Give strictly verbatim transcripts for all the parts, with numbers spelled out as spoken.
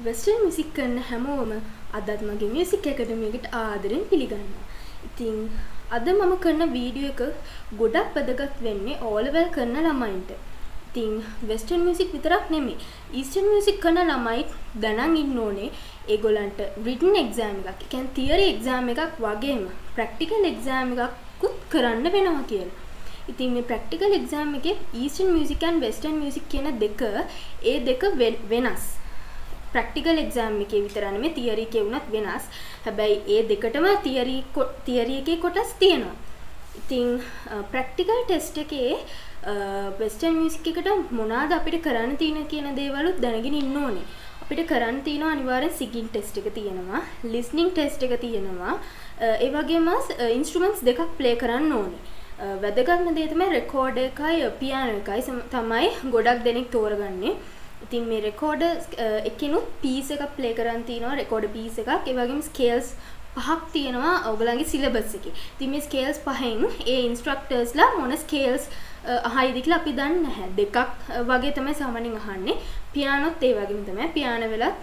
Western music කරන හැමෝම අදත් මගේ මියුසික් ඇකඩමි එකට ආදරෙන් පිළිගන්නවා. ඉතින් අද මම කරන වීඩියෝ එක ගොඩක් වැදගත් වෙන්නේ ඕ ලෙවල් කරන ළමයින්ට. ඉතින් වෙස්ටර්න් මියුසික් විතරක් නෙමෙයි ඊස්ටර්න් මියුසික් කරන ළමයි දැනන් ඉන්න ඕනේ ඒගොල්ලන්ට රිටන් එක්සෑම් එකක්, ඒ කියන්නේ තියරි එක්සෑම් එකක් වගේම ප්‍රැක්ටිකල් එක්සෑම් එකක්කුත් කරන්න වෙනවා කියලා. ඉතින් මේ ප්‍රැක්ටිකල් එක්සෑම් එකේ eastern music and western music කියන දෙක ඒ දෙක වෙනස්. ප්‍රැක්ටිකල් එක්සෑම් එකේ විතර නෙමෙයි තියරි එකේ වුණත් වෙනස්. හැබැයි ඒ දෙකටම තියරි තියරි එකේ කොටස් තියෙනවා. ඉතින් ප්‍රැක්ටිකල් ටෙස්ට් එකේ වෙස්ටර්න් මියුසික් එකට මොනවාද අපිට කරන්න තියෙන කියන දේවලුත් දැනගෙන ඉන්න ඕනේ. අපිට කරන්න තියෙනවා අනිවාර්යෙන් සිගින් ටෙස්ට් එක තියෙනවා, ලිස්නින් ටෙස්ට් එක තියෙනවා. ඒ වගේම ඉන්ස්ට්‍රුමන්ට්ස් දෙකක් ප්ලේ කරන්න ඕනේ. වැදගත්ම දේ තමයි රෙකෝඩර් එකයි පියානෝ එකයි තමයි ගොඩක් දෙනෙක් තෝරගන්නේ. ඉතින් මේ රෙකෝඩර් එකකිනුත් පීස් එකක් ප්ලේ කරන් තිනවා, රෙකෝඩර් පීස් එකක්. ඒ වගේම ස්කේල්ස් පහක් තියෙනවා ඔයගලගේ සිලබස් එකේ. ඉතින් මේ ස්කේල්ස් පහෙන් ඒ ඉන්ස්ට්‍රක්ටර්ස්ලා මොන ස්කේල්ස් අහයිද කියලා අපි දන්නේ නැහැ. දෙකක් වගේ තමයි සාමාන්‍යයෙන් අහන්නේ. පියානෝත් ඒ වගේම තමයි. පියානෝ වෙලත්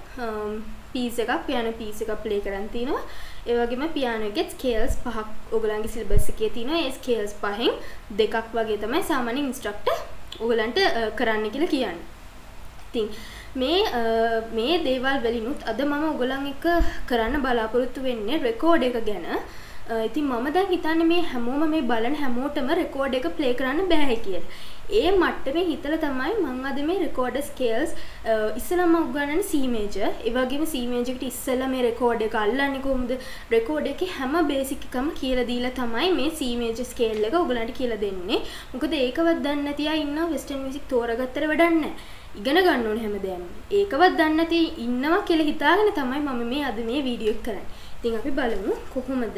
පීස් එකක්, පියානෝ පීස් එකක් ප්ලේ කරන් තිනවා. ඒ වගේම පියානෝ එකේ ස්කේල්ස් පහක් ඔයගලගේ සිලබස් එකේ තියෙනවා. ඒ ස්කේල්ස් පහෙන් දෙකක් වගේ තමයි සාමාන්‍ය ඉන්ස්ට්‍රක්ටර් ඔයගලන්ට කරන්න කියලා කියන්නේ. ඉතින් මේ මේ දේවල් වලිනුත් අද මම ඔයගලන් එක්ක කරන්න බලාපොරොත්තු වෙන්නේ රෙකෝඩ් එක ගැන. ඉතින් මම දැන් හිතන්නේ මේ හැමෝම මේ බලන හැමෝටම රෙකෝඩ් එක ප්ලේ කරන්න බෑ කියලා. ඒ මට්ටමේ හිතලා තමයි මම අද මේ රෙකෝඩර් ස්කේල්ස් ඉස්සෙල්ලාම උගන්වන්නේ C මේජර්. ඒ වගේම C මේජර් එකට ඉස්සෙල්ලා මේ රෙකෝඩ් එක අල්ලන්නේ කොහොමද? රෙකෝඩ් එකේ හැම බේසික් එකම කියලා දීලා තමයි මේ C මේජර් ස්කේල් එක ඔයගලන්ට කියලා දෙන්නේ. මොකද ඒකවත් දන්නේ නැති අය ඉන්නවා වෙස්ටර්න් මියුසික් තෝරගත්තට වැඩක් නැහැ. ඉගෙන ගන්න ඕනේ හැමදේම. ඒකවත් දන්නේ නැති ඉන්නවා කියලා හිතාගෙන තමයි මම මේ අද මේ වීඩියෝ එක කරන්නේ. ඉතින් අපි බලමු කොහොමද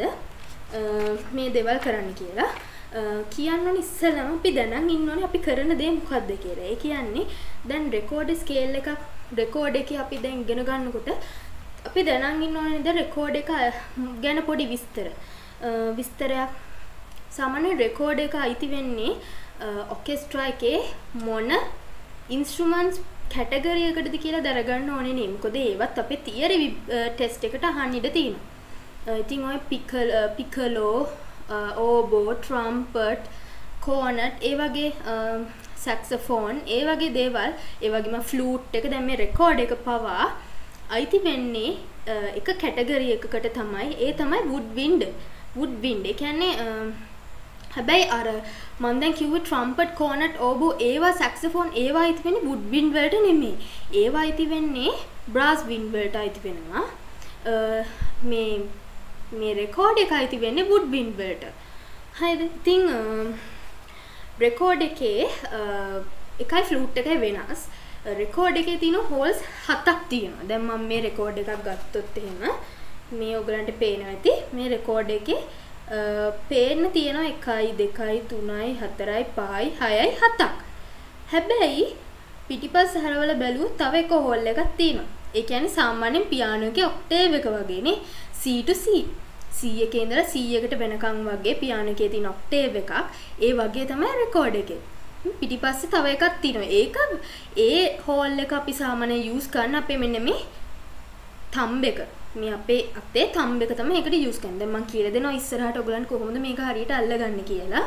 මේ දේවල් කරන්න කියලා. කියන්න ඕනේ ඉස්සෙල්ලාම අපි දැනන් ඉන්න ඕනේ අපි කරන දේ මොකක්ද කියලා. ඒ කියන්නේ දැන් රෙකෝඩ් ස්කේල් එකක් රෙකෝඩ් එකේ අපි දැන් ඉගෙන ගන්නකොට අපි දැනන් ඉන්න ඕනේ නේද රෙකෝඩ් එක ගැන පොඩි විස්තර. විස්තරයක් සාමාන්‍ය රෙකෝඩ් එක අයිති වෙන්නේ ඔකෙස්ට්‍රා එකේ මොන ඉන්ස්ට්‍රුමන්ට්ස් කැටගරි එකකටද කියලා දරගන්න ඕනේ නේ. මොකද ඒවත් අපේ තියරි ටෙස්ට් එකට අහන්න ඉඩ තියෙනවා. ඉතින් ඔය පිකල් පිකලෝ ඕබෝ ට්‍රම්පට් කෝනට් ඒ වගේ සැක්සෆෝන් ඒ වගේ දේවල් ඒ වගේම ෆ්ලූට් එක දැන් මේ රෙකෝඩ් එක පවා අයිති වෙන්නේ එක කැටගරි එකකට තමයි. ඒ තමයි වුඩ් වින්ඩ්. වුඩ් වින්ඩ් ඒ කියන්නේ හැබැයි අර මම දැන් කිව්වේ ට්‍රම්පට් කෝනට් ඕබෝ ඒවා සැක්සෆෝන් ඒවා අයිති වෙන්නේ වුඩ් වින්ඩ් වලට නෙමෙයි. ඒවා අයිති වෙන්නේ බ්‍රාස් වින්ඩ් වලට අයිති වෙනවා. මේ මේ රෙකෝඩ් එක අයිති වෙන්නේ වුඩ් වින්ඩ් වලට. හරිද? ඉතින් රෙකෝඩ් එකේ එකයි ෆ්ලූට් එකයි වෙනස්. රෙකෝඩ් එකේ තියෙන හෝල්ස් හතක් තියෙනවා. දැන් මම මේ රෙකෝඩ් එකක් ගත්තොත් එහෙම මේ ඔයගලන්ට පේනවා ඇති මේ රෙකෝඩ් එකේ පේන්න තියෙනවා එකයි දෙකයි තුනයි හතරයි පහයි හයයි හතක්. හැබැයි පිටිපස්ස හරවල බැලුවොත් තව එක හෝල් එකක් තියෙනවා. ඒ කියන්නේ සාමාන්‍යයෙන් පියානෝ එකේ ඔක්ටේව් එක වගේනේ C to C. C එකේ ඉඳලා C එකට වෙනකන් වගේ පියානෝ එකේ තියෙන ඔක්ටේව් එකක්. ඒ වගේ තමයි රෙකෝඩ් එකේ. පිටිපස්සේ තව එකක් තියෙනවා. ඒක ඒ හෝල් එක අපි සාමාන්‍යයෙන් යූස් කරන අපේ මෙන්න මේ තම්බ් එක. මේ අපේ අතේ තම්බ් එක තමයි ඒකට යූස් කරන්නේ. දැන් මම කියලා දෙනවා ඉස්සරහට ඔයගලන්ට කොහොමද මේක හරියට අල්ලගන්නේ කියලා.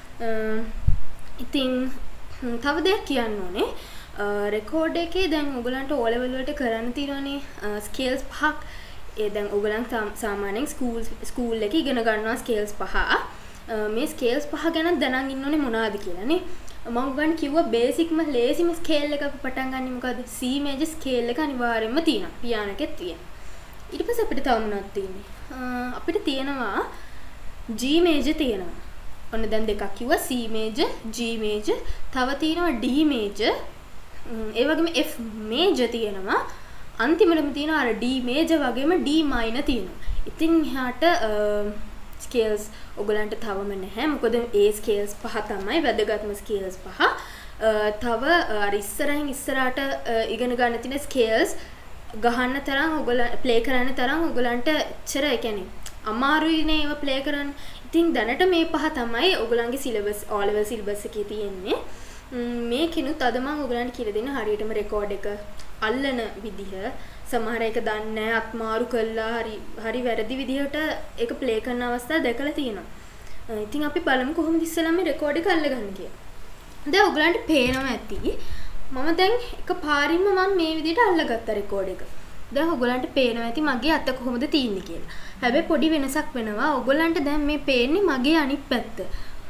ඉතින් තව දෙයක් කියන්න ඕනේ. රෙකෝඩ් එකේ දැන් ඔයගලන්ට ඕ ලෙවල් වලට කරන්න තියෙනවානේ ස්කේල්ස් පහක්. ඒ දැන් ඔයගලන් සාමාන්‍යයෙන් ස්කූල් ස්කූල් එකේ ඉගෙන ගන්නවා ස්කේල්ස් පහ. මේ ස්කේල්ස් පහ ගැන දැනන් ඉන්න ඕනේ මොනවද කියලානේ. මම ඔයගලන්ට කිව්වා බේසික්ම ලේසිම ස්කේල් එක අපි පටන් ගන්නේ මොකද්ද? C මේජර් ස්කේල් එක අනිවාර්යයෙන්ම තියෙනවා. පියානෝ එකෙත් තියෙනවා. ඊට පස්සේ අපිට තව මොනවද තියෙන්නේ? අපිට තියෙනවා G මේජර් තියෙනවා. ඔන්න දැන් දෙකක් කිව්වා C මේජර්, G මේජර්, තව තියෙනවා D මේජර්. ඒ වගේම F මේජර් තියෙනවා. අන්තිමටම තියෙනවා අර D මේජර් වගේම D මයිනර් තියෙනවා. ඉතින් එහාට ස්කේල්ස් ඔයගලන්ට තවම නැහැ. මොකද ඒ ස්කේල්ස් පහ තමයි වැදගත්ම ස්කේල්ස් පහ. තව අර ඉස්සරහින් ඉස්සරහට ඉගෙන ගන්න තියෙන ස්කේල්ස් ගහන්න තරම් ඔයගලන් ප්ලේ කරන්න තරම් ඔයගලන්ට එච්චර ඒ කියන්නේ අමාරුයි නේ ඒව ප්ලේ කරන්න. ඉතින් දැනට මේ පහ තමයි ඔයගලන්ගේ සිලබස් ඕ ලෙවල් සිලබස් එකේ තියෙන්නේ. මේකිනුත් අද මම ඔයගලන්ට කියලා දෙන්න හරියටම රෙකෝඩ් එක අල්ලන විදිහ සමහර එක දන්නේ නැහැ අත්මාරු කළා හරි හරි වැරදි විදිහට ඒක ප්ලේ කරන අවස්ථා දැකලා තියෙනවා. ඉතින් අපි බලමු කොහොමද ඉස්සෙල්ලා මේ රෙකෝඩ් එක අල්ලගන්නේ කියලා. දැන් ඔයගලන්ට පේනවා ඇති මම දැන් එකපාරින්ම මම මේ විදිහට අල්ලගත්ත රෙකෝඩ් එක. දැන් ඔයගලන්ට පේනවා ඇති මගේ අත කොහොමද තියෙන්නේ කියලා. හැබැයි පොඩි වෙනසක් වෙනවා. ඔයගලන්ට දැන් මේ පේන්නේ මගේ අනිත් පැත්ත.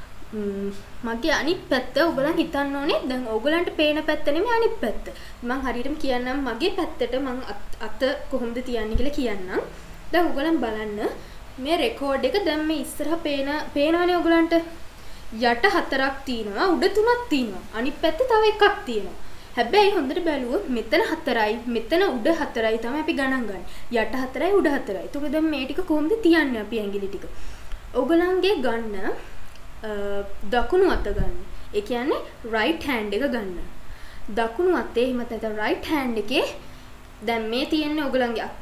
මගේ අනිත් පැත්ත ඔයගලන් හිතන්න ඕනේ දැන් ඔයගලන්ට පේන පැත්ත නෙමෙයි අනිත් පැත්ත. මම හරියටම කියන්නම් මගේ පැත්තට මම අත කොහොමද තියන්නේ කියලා කියන්නම්. දැන් ඔයගලන් බලන්න මේ රෙකෝඩ් එක දැන් මේ ඉස්සරහ පේන පේනවනේ ඔයගලන්ට යට හතරක් තියෙනවා උඩ තුනක් තියෙනවා. අනිත් පැත්තේ තව එකක් තියෙනවා. හැබැයි හොඳට බැලුවොත් මෙතන හතරයි මෙතන උඩ හතරයි තමයි අපි ගණන් ගන්න. යට හතරයි උඩ හතරයි. ඒතකොට දැන් මේ ටික කොහොමද තියන්නේ අපි ඇඟිලි ටික? ඔයගලන්ගේ ගන්න දකුණු අත ගන්න. ඒ කියන්නේ right hand එක ගන්න. දකුණු අතේ එහෙම නැත්නම් right hand එකේ දැන් මේ තියෙන්නේ ඔයගලන්ගේ අත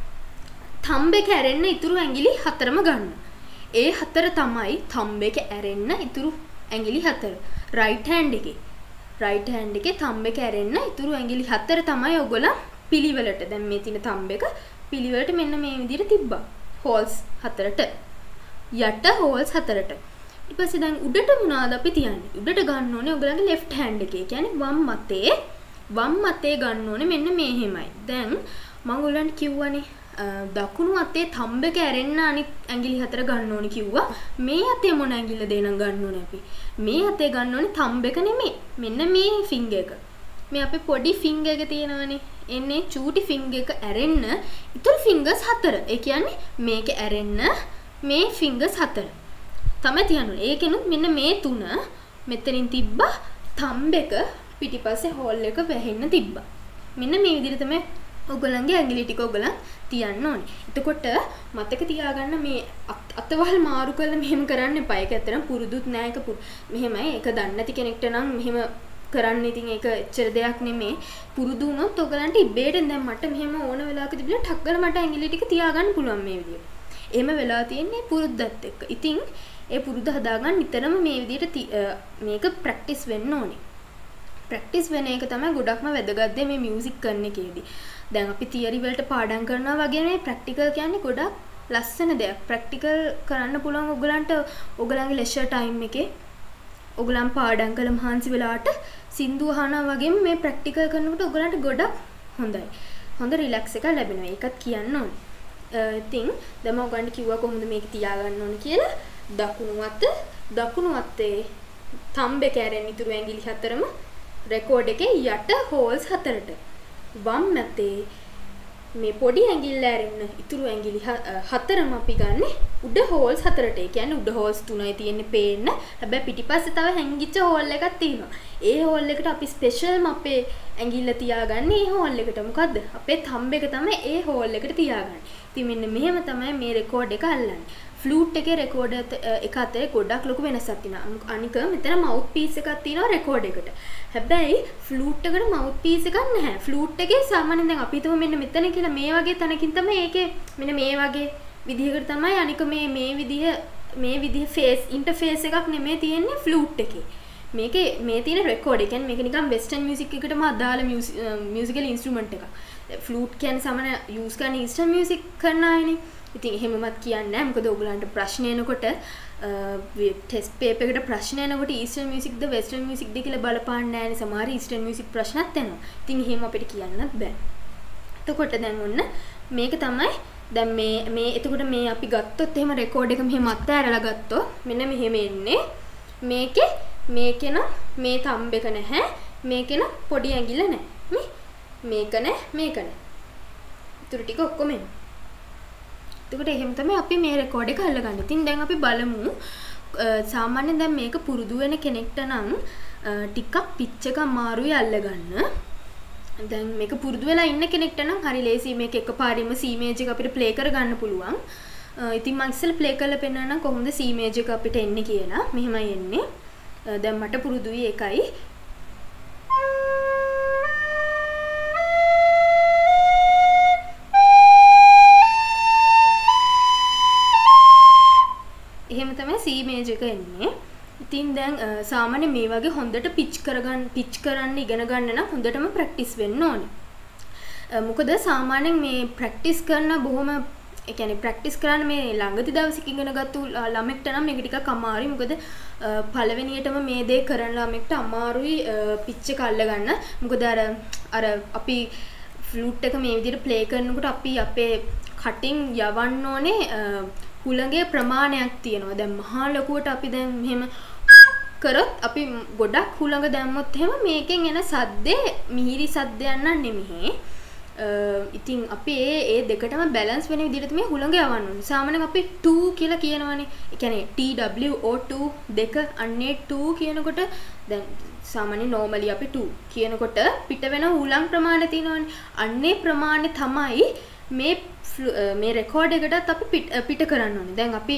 thumb එක ඇරෙන්න ඉතුරු ඇඟිලි හතරම ගන්න. ඒ හතර තමයි thumb එක ඇරෙන්න ඉතුරු ඇඟිලි හතර. right hand එකේ right hand එකේ thumb එක ඇරෙන්න ඉතුරු ඇඟිලි හතර තමයි ඔයගොල්ලන් පිළිවෙලට දැන් මේ තියෙන thumb එක පිළිවෙලට මෙන්න මේ විදිහට තිබ්බා. holes හතරට. යට holes හතරට. ඊට පස්සේ දැන් උඩට මොනවාද අපි තියන්නේ? උඩට ගන්න ඕනේ ඔයගලන්ගේ left hand එකේ. කියන්නේ වම් අතේ වම් අතේ ගන්න ඕනේ මෙන්න මේ හැමයි. දැන් මම ඔයගලන්ට කිව්වනේ දකුණු අතේ thumb එක ඇරෙන්න අනිත් ඇඟිලි හතර ගන්න ඕනේ කිව්වා. මේ අතේ මොන ඇඟිල්ල දෙනම් ගන්න ඕනේ අපි? මේ අතේ ගන්න ඕනේ thumb එක නෙමෙයි. මෙන්න මේ finger එක. මේ අපේ පොඩි finger එක තියෙනවනේ. එන්නේ චූටි finger එක ඇරෙන්න ඉතුරු fingers හතර. ඒ කියන්නේ මේක ඇරෙන්න මේ fingers හතර. තමයි තියන්නේ. ඒකෙනුත් මෙන්න මේ තුන මෙතනින් තිබ්බා thumb එක පිටිපස්සේ hole එක වැහෙන්න තිබ්බා. මෙන්න මේ විදිහට තමයි ඔයගලන්ගේ ඇඟිලි ටික ඔයගලන් තියන්න ඕනේ. එතකොට මතක තියාගන්න මේ අතවල් මාරු කරලා මෙහෙම කරන්න එපා. ඒක ඇත්තටම පුරුදුත් නෑ. ඒක මෙහෙමයි. ඒක දන්නේ නැති කෙනෙක්ට නම් මෙහෙම කරන්න ඉතින් ඒක එච්චර දෙයක් නෙමෙයි. පුරුදු වුණොත් ඔයගලන්ට ඉබේට දැන් මට මෙහෙම ඕන වෙලාවක තිබිලා ටක් ගාලා මට ඇඟිලි ටික තියාගන්න පුළුවන් මේ විදියට. එහෙම වෙලා තියෙන්නේ පුරුද්දත් එක්ක. ඉතින් ඒ පුරුද්ද හදාගන්න නිතරම මේ විදියට මේක ප්‍රැක්ටිස් වෙන්න ඕනේ. ප්‍රැක්ටිස් වෙන එක තමයි ගොඩක්ම වැදගත් දේ මේ මියුසික් කරන එකේදී. දැන් අපි තියරි වලට පාඩම් කරනවා වගේ නේ ප්‍රැක්ටිකල් කියන්නේ ගොඩක් ලස්සන දෙයක්. ප්‍රැක්ටිකල් කරන්න පුළුවන් ඔයගලන්ට ඔයගලන්ගේ ලෙෂර් ටයිම් එකේ ඔයගලන් පාඩම් කළ මහන්සි වෙලාවට සින්දු අහනවා වගේම මේ ප්‍රැක්ටිකල් කරනකොට ඔයගලන්ට ගොඩක් හොඳයි. හොඳ රිලැක්ස් එකක් ලැබෙනවා. ඒකත් කියන්න ඕනේ. ඉතින් දැන් මම ඔයගලන්ට කිව්වා කොහොමද මේක තියාගන්න ඕනේ කියලා. දකුණු අත දකුණු අතේ thumb එක ඇරෙන ඉතුරු ඇඟිලි හතරම රෙකෝඩ් එකේ යට holes හතරට. වම් අතේ මේ පොඩි ඇඟිල්ල ඇරෙන්න ඉතුරු ඇඟිලි හතරම අපි ගන්නෙ උඩ holes හතරට. ඒ කියන්නේ උඩ holes තුනයි තියෙන්නේ පේන්න. හැබැයි පිටිපස්සේ තව හැංගිච්ච hole එකක් තියෙනවා. ඒ hole එකට අපි ස්පෙෂල්ම අපේ ඇඟිල්ල තියාගන්නේ ඒ hole එකට. මොකද්ද? අපේ thumb එක තමයි ඒ hole එකට තියාගන්නේ. ඉතින් මෙන්න මෙහෙම තමයි මේ රෙකෝඩ් එක අල්ලන්නේ. ෆ්ලූට් එකේ රෙකෝඩ් එක අතර ගොඩක් ලොකු වෙනසක් තියෙනවා. අනික මෙතන මවුත් පීස් එකක් තියෙනවා රෙකෝඩ් එකට. හැබැයි ෆ්ලූට් එකට මවුත් පීස් එකක් නැහැ. ෆ්ලූට් එකේ සාමාන්‍යයෙන් දැන් අපි හිතමු මෙන්න මෙතන කියලා මේ වගේ තැනකින් තමයි ඒකේ මෙන්න මේ වගේ විදිහකට තමයි අනික මේ මේ විදිහ මේ විදිහ ෆේස් ඉන්ටර්ෆේස් එකක් නෙමෙයි තියෙන්නේ ෆ්ලූට් එකේ. මේකේ මේ තියෙන රෙකෝඩ් එක කියන්නේ මේක නිකන් වෙස්ටර්න් මියුසික් එකටම අදාළ මියුසිකල් ඉන්ස්ට්‍රුමන්ට් එකක්. ෆ්ලූට් කියන්නේ සාමාන්‍ය යූස් කරන ඊස්ටර්න් මියුසික් කරන අයනේ. ඉතින් එහෙමවත් කියන්නේ නැහැ. මොකද ඔයගලන්ට ප්‍රශ්න එනකොට ටෙස්ට් පේපර් එකට ප්‍රශ්න එනකොට ඊස්ටර්න් මියුසික්ද වෙස්ටර්න් මියුසික්ද කියලා බලපාන්නේ නැහැනේ. සමහර ඊස්ටර්න් මියුසික් ප්‍රශ්නත් එනවා. ඉතින් එහෙම අපිට කියන්නත් බෑ. එතකොට දැන් ඔන්න මේක තමයි දැන් මේ මේ එතකොට මේ අපි ගත්තොත් එහෙම රෙකෝඩ් එක මෙහෙම අත්හැරලා ගත්තොත් මෙන්න මෙහෙම එන්නේ. මේකේ මේකේන මේ thumb එක නැහැ. මේකේන පොඩි ඇඟිල්ල නැහැ. මේ මේක නැහැ මේක නැහැ. ඊටු ටික ඔක්කොම එනවා. එතකොට එහෙම තමයි අපි මේ රෙකෝඩ් එක අල්ලගන්නේ. ඉතින් දැන් අපි බලමු සාමාන්‍යයෙන් දැන් මේක පුරුදු වෙන කෙනෙක්ට නම් ටිකක් පිච් එක අමාරුයි අල්ලගන්න. දැන් මේක පුරුදු වෙලා ඉන්න කෙනෙක්ට නම් හරි ලේසි මේක එකපාරින්ම C major එක අපිට ප්ලේ කරගන්න පුළුවන්. ඉතින් මම ඉස්සෙල්ලා ප්ලේ කරලා පෙන්නන්නම් කොහොමද C major එක අපිට එන්නේ කියලා. මෙහෙමයි එන්නේ. දැන් මට පුරුදුයි ඒකයි. එහෙම තමයි C major එක එන්නේ. ඉතින් දැන් සාමාන්‍ය මේ වගේ හොඳට පිච් කරගන්න පිච් කරන්න ඉගෙන ගන්න නම් හොඳටම ප්‍රැක්ටිස් වෙන්න ඕනේ. මොකද සාමාන්‍යයෙන් මේ ප්‍රැක්ටිස් කරන බොහොම ඒ කියන්නේ ප්‍රැක්ටිස් කරන්න මේ ළඟදි දවසක ඉගෙනගත්තු ළමෙක්ට නම් මේක ටිකක් අමාරුයි. මොකද පළවෙනියටම මේ දේ කරන ළමෙක්ට අමාරුයි පිච් එක අල්ල ගන්න. මොකද අර අර අපි ෆ්ලූට් එක මේ විදිහට ප්ලේ කරනකොට අපි අපේ කටින් යවන්න ඕනේ හුළඟේ ප්‍රමාණයක් තියෙනවා. දැන් මහා ලොකුවට අපි දැන් මෙහෙම කරොත් අපි ගොඩක් හුළඟ දැම්මොත් එහෙම මේකෙන් එන සද්දේ මිහිරි සද්දයක් නන් නෙමෙයි. ඉතින් අපි ඒ ඒ දෙකටම බැලන්ස් වෙන විදිහට මේ හුළඟ යවන්න ඕනේ. සාමාන්‍යයෙන් අපි two කියලා කියනවනේ. ඒ කියන්නේ T W O two දෙක අන්නේ two කියනකොට දැන් සාමාන්‍ය normally අපි two කියනකොට පිට වෙන හුළං ප්‍රමාණය තියෙනවනේ. අන්නේ ප්‍රමාණය තමයි මේ මේ රෙකෝඩ් එකටත් අපි පිට කරන්න ඕනේ. දැන් අපි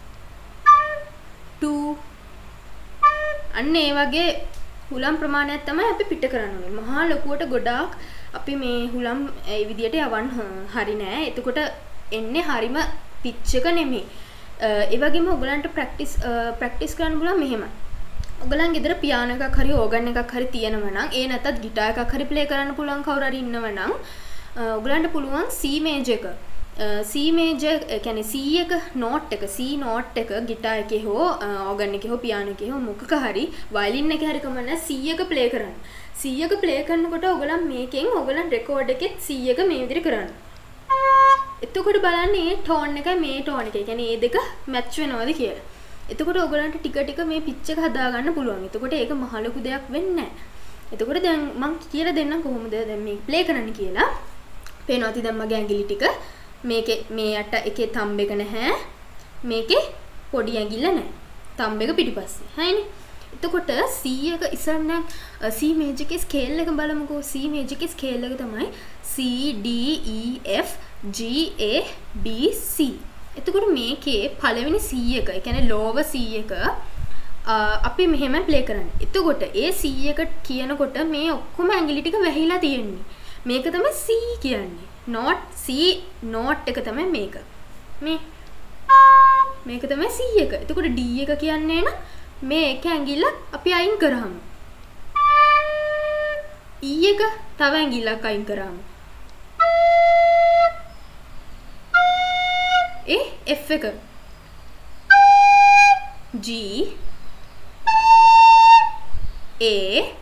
two අන්න ඒ වගේ හුළම් ප්‍රමාණයක් තමයි අපි පිට කරන්න ඕනේ. මහා ලොකුවට ගොඩාක් අපි මේ හුළම් ඒ විදියට යවන්න හරි නෑ. එතකොට එන්නේ හරිම පිච් එක නෙමෙයි. ඒ වගේම ඔයගලන්ට ප්‍රැක්ටිස් ප්‍රැක්ටිස් කරන්න බුණා මෙහෙම. ඔයගලන් ගෙදර පියානෝ එකක් හරි ඕගන් එකක් හරි තියෙනවා නම් ඒ නැත්තත් ගිටාර් එකක් හරි ප්ලේ කරන්න පුළුවන් කවුරු හරි ඉන්නව නම් ඔයගලන්ට පුළුවන් C මේජර් එක C මේජර් ඒ කියන්නේ C එක නෝට් එක C නෝට් එක ගිටාර් එකේ හෝ ඕගන් එකේ හෝ පියානෝ එකේ හෝ මොකක හරි වයලින් එකේ හරි කමන්න C එක ප්ලේ කරන්න. C එක ප්ලේ කරනකොට ඔයගලන් මේකෙන් ඔයගලන් රෙකෝඩ් එකෙත් C එක මේ විදිහට කරන්න. එතකොට බලන්න මේ ටෝන් එකයි මේ ටෝන් එකයි. කියන්නේ මේ දෙක මැච් වෙනවද කියලා. එතකොට ඔයගලන්ට ටික ටික මේ පිච් එක හදා ගන්න පුළුවන්. එතකොට ඒක මහ ලොකු දෙයක් වෙන්නේ නැහැ. එතකොට දැන් මම කියලා දෙන්නම් කොහොමද දැන් මේක ප්ලේ කරන්න කියලා. පේනවාද දැන් මගේ ඇඟිලි ටික මේකේ මේ යට එකේ තම්බ එක නැහැ. මේකේ පොඩි ඇඟිල්ල නැහැ. තම්බ එක පිටිපස්සේ. හරිනේ. එතකොට C එක ඉස්සරන C මේජර් එකේ ස්කේල් එක බලමුකෝ. C මේජර් එකේ ස්කේල් එක තමයි C D E F G A B C. එතකොට මේකේ පළවෙනි C එක, ඒ කියන්නේ lower C එක අපි මෙහෙම ප්ලේ කරන්නේ. එතකොට ඒ C එක කියනකොට මේ ඔක්කොම ඇඟිලි ටික වැහිලා තියෙන්නේ. මේක තමයි C කියන්නේ. note C note එක තමයි මේක. මේ මේක තමයි C එක. එතකොට D එක කියන්නේ න මේ එක ඇඟිල්ල අපි අයින් කරාම. E එක තව ඇඟිල්ලක් අයින් කරාම. ඒ F එක G A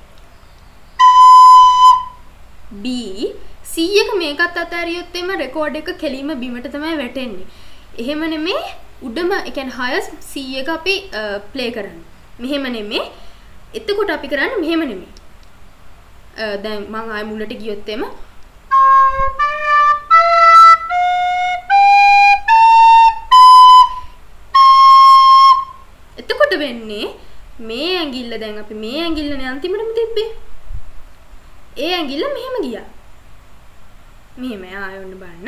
B C එක මේකත් අතහැරියොත් එම රෙකෝඩ් එක කෙලින්ම බිමට තමයි වැටෙන්නේ. එහෙම නෙමේ උඩම ඒ කියන්නේ highest C එක අපි ප්ලේ කරන්නේ. මෙහෙම නෙමේ. එතකොට අපි කරන්නේ මෙහෙම නෙමේ. දැන් මම ආයෙ මුලට ගියොත් එම එතකොට වෙන්නේ මේ ඇඟිල්ල දැන් අපි මේ ඇඟිල්ලනේ අන්තිමටම තිබ්බේ. ඒ ඇඟිල්ල මෙහෙම ගියා. මෙහෙම ආයෙත් බලන්න.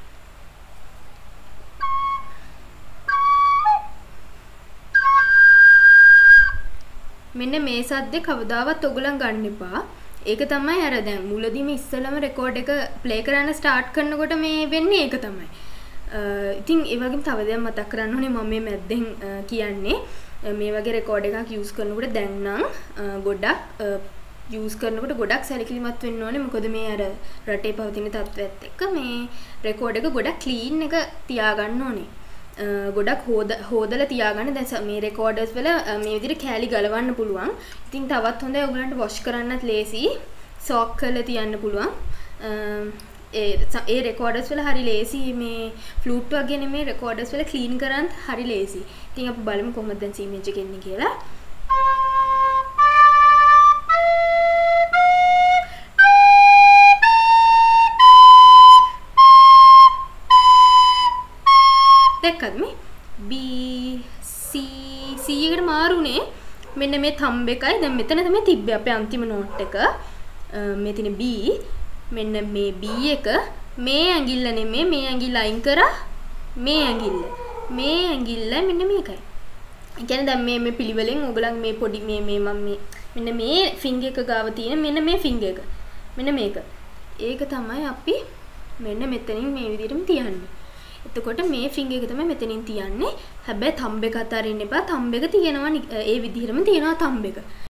මෙන්න මේ සද්දේ කවදාවත් ඔයගලන් ගන්න එපා. ඒක තමයි අර දැන් මුලදීම ඉස්සලම රෙකෝඩ් එක ප්ලේ කරන්න ස්ටාර්ට් කරනකොට මේ වෙන්නේ ඒක තමයි. ඉතින් ඒ වගේම තව දෙයක් මතක් කරන්න ඕනේ මම මේ මැද්දෙන් කියන්නේ මේ වගේ රෙකෝඩ් එකක් යූස් කරනකොට දැන් නම් ගොඩක් යූස් කරනකොට ගොඩක් සැලකිලිමත් වෙන්න ඕනේ. මොකද මේ අර රටේ පවතින තත්ත්වයත් එක්ක මේ රෙකෝඩ් එක ගොඩක් ක්ලීන් එක තියාගන්න ඕනේ. ගොඩක් හොද හොදලා තියාගන්න. දැන් මේ රෙකෝඩර්ස් වල මේ විදිහට කෑලි ගලවන්න පුළුවන්. ඉතින් තවත් හොඳයි ඔයගලන්ට වොෂ් කරන්නත් ලේසි. සෝක් කරලා තියන්න පුළුවන්. ඒ ඒ රෙකෝඩර්ස් වල හරි ලේසි. මේ ෆ්ලූට් වගේ නෙමේ රෙකෝඩර්ස් වල ක්ලීන් කරන්න හරි ලේසි. ඉතින් අපි බලමු කොහොමද දැන් C මේජර් එක එන්නේ කියලා. දැක්කද මේ B C C එකට මාරුනේ මෙන්න මේ තම්බ එකයි දැන් මෙතන තමයි තිබ්බේ අපේ අන්තිම නෝට් එක. මේ තියෙන B මෙන්න මේ B එක මේ ඇඟිල්ල නෙමෙයි මේ ඇඟිල්ල අයින් කරා මේ ඇඟිල්ල මේ ඇඟිල්ල මෙන්න මේකයි. ඒ කියන්නේ දැන් මේ මේ පිළිවෙලෙන් ඔයගලන් මේ පොඩි මේ මේ මම මේ මෙන්න මේ ෆින්ගර් එක ගාව තියෙන මෙන්න මේ ෆින්ගර් එක මෙන්න මේක. ඒක තමයි අපි මෙන්න මෙතනින් මේ විදිහටම තියන්නේ. එතකොට මේ ෆින්ගර් එක තමයි මෙතනින් තියන්නේ. හැබැයි තම්බ එක අතරින් එපා. තම්බ එක තියෙනවා ඒ විදිහටම තියෙනවා තම්බ එක.